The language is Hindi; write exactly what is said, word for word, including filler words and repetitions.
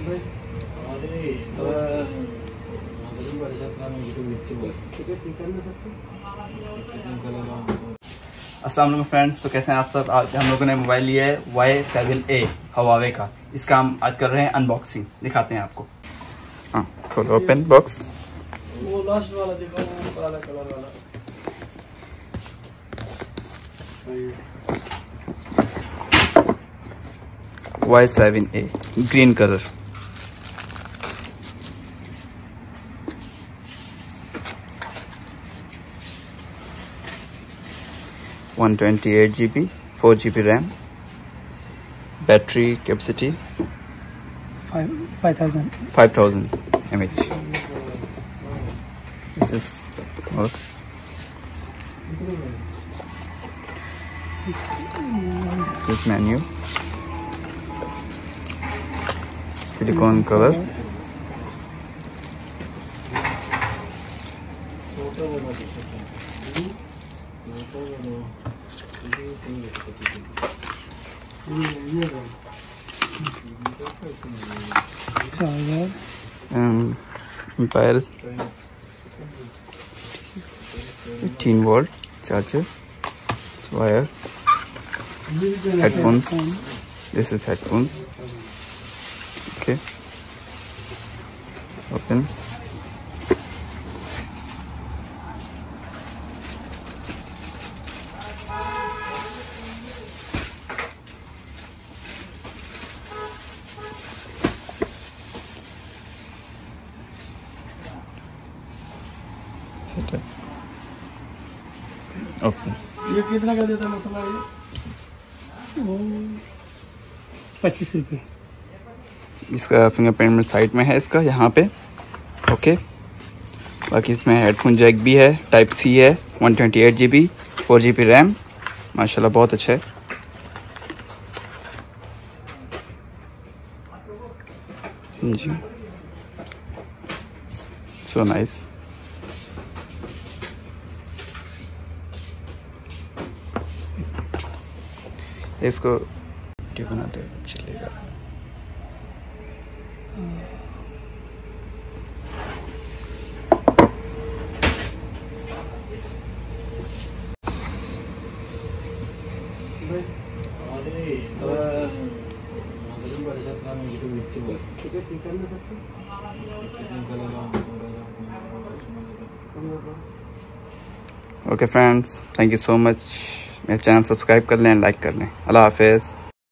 अस्सलाम वालेकुम फ्रेंड्स, तो कैसे हैं आप सब। आज हम लोगों ने मोबाइल लिया है वाई सेवन ए Huawei का। इसका हम आज कर रहे हैं अनबॉक्सिंग, दिखाते हैं आपको। हाँ, खोलो ओपन बॉक्स। वो लास्ट वाला देखो, वो काला कलर वाला। Y seven A green colour. One twenty eight G B, four G B RAM, battery capacity five thousand five thousand M H. This is और this is menu, silicone cover, um, Empires eighteen volt charger, wire, headphones. This is headphones. Okay, open. Okay, ये कितना का देता है मसाला? ये पच्चीस रुपये। इसका फिंगरप्रिंट साइड में है, इसका यहाँ पे। ओके, बाकी इसमें हेडफोन जैक भी है, टाइप सी है, one twenty eight G B, four G B RAM. माशाल्लाह बहुत अच्छा है जी, सो नाइस। इसको वीडियो बनाते हैं, चलेगा। Okay friends, thank you so much. मेरे चैनल सब्सक्राइब कर लें, लाइक कर लें। अल्लाह हाफिज़।